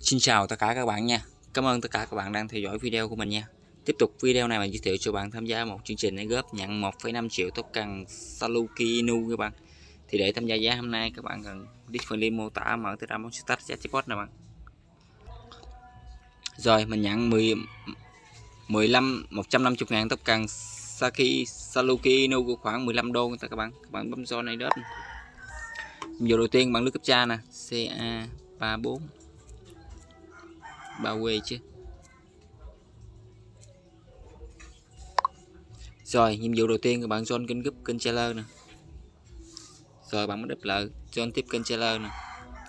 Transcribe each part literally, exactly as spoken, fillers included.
Xin chào tất cả các bạn nha. Cảm ơn tất cả các bạn đang theo dõi video của mình nha. Tiếp tục video này mình giới thiệu cho bạn tham gia một chương trình để góp nhận một phẩy năm triệu token Saluki Inu các bạn. Thì để tham gia giá hôm nay các bạn cần click phần link mô tả mở từ Diamond Start Jackpot nè bạn. Rồi mình nhận mười mười lăm một trăm năm mươi ngàn token Saki Saluki Inu của khoảng mười lăm đô các bạn. Các bạn bấm zone này đớp. Video đầu tiên bạn lướt captcha nè, C A ba bốn bao quê chứ. Rồi nhiệm vụ đầu tiên các bạn join kênh group kênh trailer nè. Rồi bạn mới đúp lại join tiếp kênh trailer nè.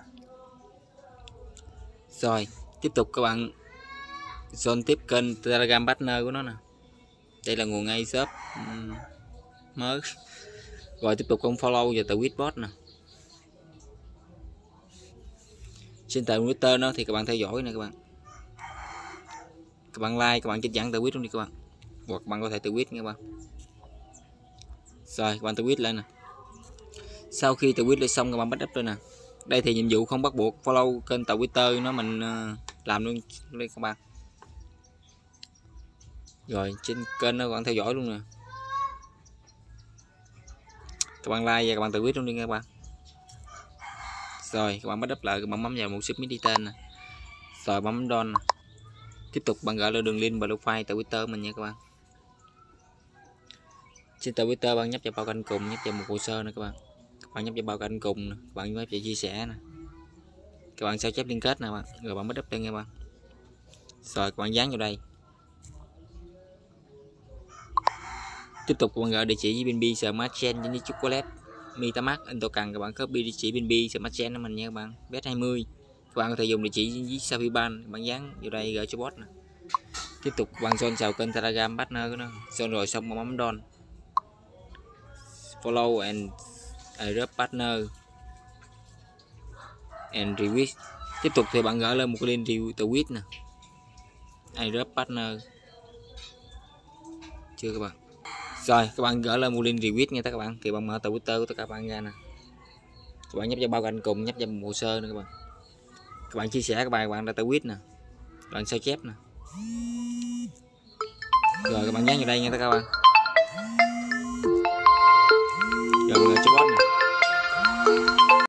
Rồi tiếp tục các bạn join tiếp kênh Telegram partner của nó nè. Đây là nguồn ngay shop um, mới. Rồi tiếp tục con follow và từ Witbot nè. Trên tờ Twitter nó thì các bạn theo dõi nè các bạn. Các bạn like, các bạn chích dẫn từ Wit luôn đi các bạn. Hoặc bạn có thể từ Wit nha các bạn. Rồi các bạn từ Wit lên nè. Sau khi từ Wit lên xong các bạn bắt up lên nè. Đây thì nhiệm vụ không bắt buộc, follow kênh tàu Twitter nó mình uh, làm luôn đi các bạn. Rồi trên kênh nó các bạn theo dõi luôn nè. Các bạn like và các bạn từ Wit luôn đi nha các bạn. Rồi các bạn bắt up lại, các bạn bấm vào một submit đi tên nè. Rồi bấm don nè. Tiếp tục bạn gửi lên đường link profile tại Twitter mình nha các bạn. Trên tờ Twitter bạn nhấp vào bao canh cùng, nhấp vào một hồ sơ nè các bạn. Các bạn nhấp vào bao canh cùng nè, các bạn nhấp vào chia sẻ nè. Các bạn sao chép liên kết nè bạn, rồi bạn mới up lên nha các bạn. Rồi các bạn dán vào đây. Tiếp tục các bạn gửi địa chỉ với bê en bê Smart Chain với chocolate MetaMask in token, các bạn copy địa chỉ bê en bê Smart Chain của mình nha các bạn. Bet hai mươi. Các bạn có thể dùng địa chỉ với Saviban, các bạn dán vào đây gửi cho bot nè. Tiếp tục bạn join vào kênh Telegram partner của nó. Join rồi xong bấm don. Follow and Arab partner and review. Tiếp tục thì bạn gửi lên một cái link review tweet nè. Arab partner. Chưa các bạn. Rồi các bạn gửi lên một link review nha các bạn. Thì bạn mở tờ Twitter của tất cả các bạn ra nè. Các bạn nhấp vào bao cạnh cùng, nhấp vào một hồ sơ nữa các bạn. Các bạn chia sẻ các bài các bạn đã tweet nè. Các bạn sao chép nè. Rồi các bạn dán vào đây nha các bạn. Rồi mình cho bot nè.